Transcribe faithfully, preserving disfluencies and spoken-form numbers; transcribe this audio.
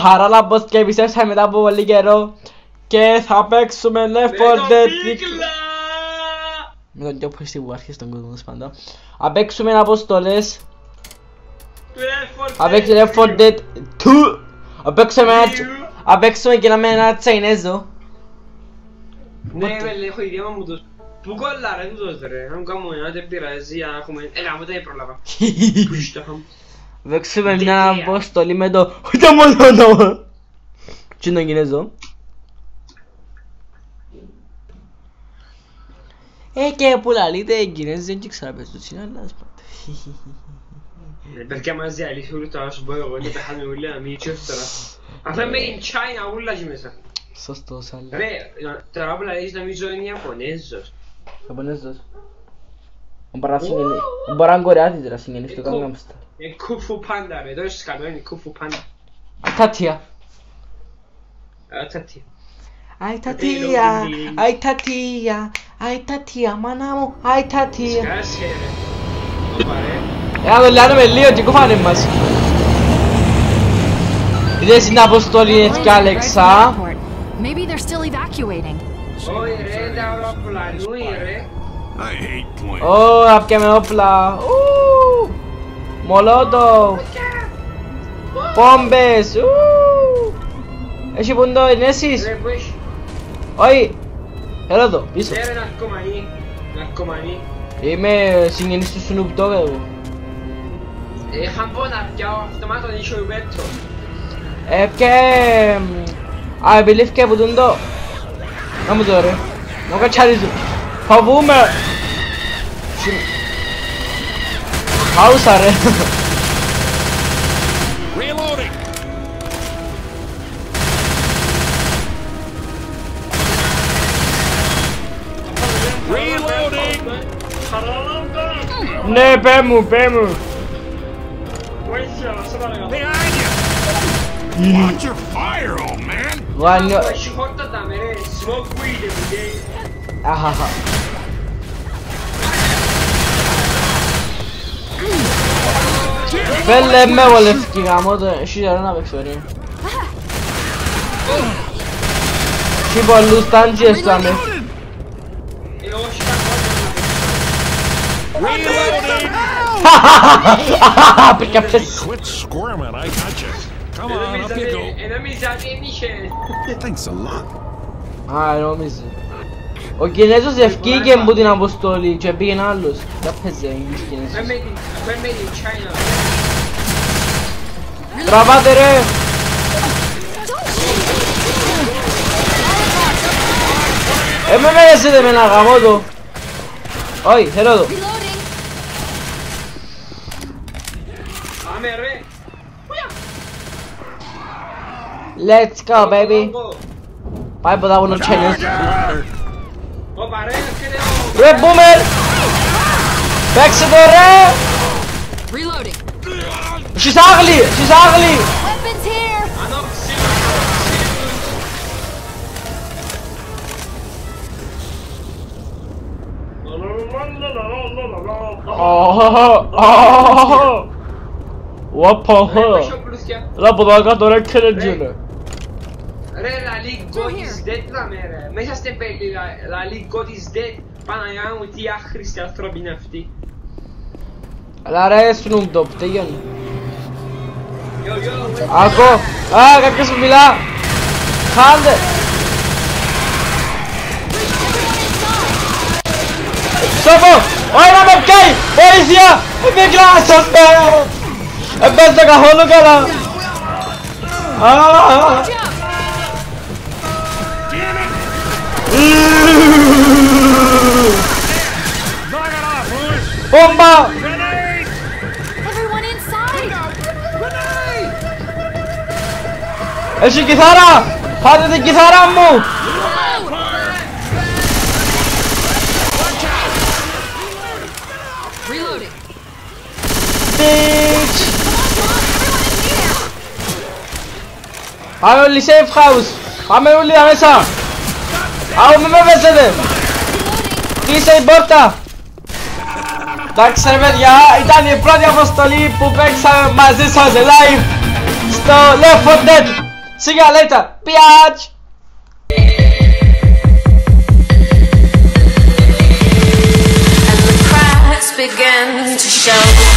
Άρα λαμπός και επιστρέψαμε μετά από πολύ καιρό και θα παίξουμε Left φορ Dead. Με τον κιόπο στη βουάρχη στον κόσμο σπαντά. Θα παίξουμε αποστολές. Θα παίξουμε Left φορ Dead δύο. Θα παίξουμε και με ένα Τσαϊνέζο. Ναι βέλε, έχω ιδέα μου τους. Πού κολλά ρε τούτος ρε, αν κάνουμε ένα δεν πειράζει, αν έχουμε... Έλα μου δεν πρόλαβα. Παίξουμε μια αποστολή με το... Ούτε μόνο το... Τι είναι το Κινέζο. Ε και που λαλείτε οι Κινέζοι δεν ξέρω πες τους είναι αλλά σπάτε. Perché άμα διαλύσει όλους τα σου πω εγώ δεν πέχαμε ούλοι να μην τσιόστερα. Αυτό είναι in China ούλα και μέσα. Σωστός αλλά. Ρε, τώρα που λαλείς νομίζω είναι Ιαπωνέζος. Ιαπωνέζος. Μπορεί να είναι Κορεάτης ρε συγγενείς το Gangnam Style. Είναι κουφού πάντα ρε, εδώ είσαι κάτω είναι κουφού πάντα. Τατία. Τατία. Αι Τατία, Αι Τατία, Αι Τατία, μάνα μου, Αι Τατία. Σκάσε ρε. Όπα ρε. Έλα το λιάνουμε λίγο και κουφάνε μας. Είδες την αποστολή έτσι κι Άλεξα. Maybe they're still evacuating. Όχι ρε, τα αεροπλανούι ρε. Ω, να πιάμε όπλα. Μολότο. Πόμπες. Έχει πούντο, είναι εσείς. Ρε που έχει. Όχι. Έλα εδώ, πίσω. Ρε ναρκωμανί. Ναρκωμανί. Είμαι συγγενής του Snoop Dogg εγώ. Είχαν πω να πιάω αυτομάτων ίσο μέτρο. Ε, και... I believe και που τον το... Να μου το ρε. Να κατσαρίζω. Φοβούμαι. Χάουσα ρε. Ναι, πέ μου, πέ μου. Watch your fire, old man. Βάνιο... Έχει χόρτα τα με ρε, smoke weed every day. Αχαχα. Πέλε με βολεύκει γάμο το, εσύ δεν να παίξω ρε. Τι πολλούς τάντζιες θα με. Εγώ όχι τα Χαχαχαχαχαχαχα. Πήρκα πες. Quit squirming, I got you. Come on, up you go. Ενώ μιζάτη ένιχε. Thanks a lot. Α, νόμιζε. Ο Κινέζος ευκήγε από την αποστολή και πήγαινε άλλος. Δεν παίζει αγγλίς Κινέζος. We're made in China. Τραβάτε ρε. Ε, με μέσετε με ένα γαμότο. Όχι, θέλω εδώ. Πάμε ρε. Let's go baby. Πάει ποτά από το challenge. Όπα ρε, έρχεται ο... Ρε boomer. Παίξε το ρε. Reloading. She's ugly, she's ugly. Weapons here. Wapahă! La bădagat ore călăgele. Ρε, la League God is dead la μέρα. Μέσα στην πέλη, la League God is dead. Παναγιά μου, τι άχρηστη άνθρωποι είναι αυτοί. Αλλά ρε Snoop Dogg, τελειώνει. Yo, yo, Ακώ! Α, κάποιος μου μιλά! Χάντε! Σώπω! Όχι να με πιάει! Βοήθεια! Με κλάσσας με! Δεν παίζω καθόλου καλά! Bomba! Έχει κιθάρα! Πάτε την κιθάρα μου! Bitch! Πάμε όλοι safe house! Πάμε όλοι μέσα! Άου μη με βέσετε! Κλείσε η πόρτα! Εντάξει ρε παιδιά, ήταν η πρώτη αποστολή που παίξαμε μαζί σας live στο Left φορ Dead See you later, biatch. And the cracks begin to show.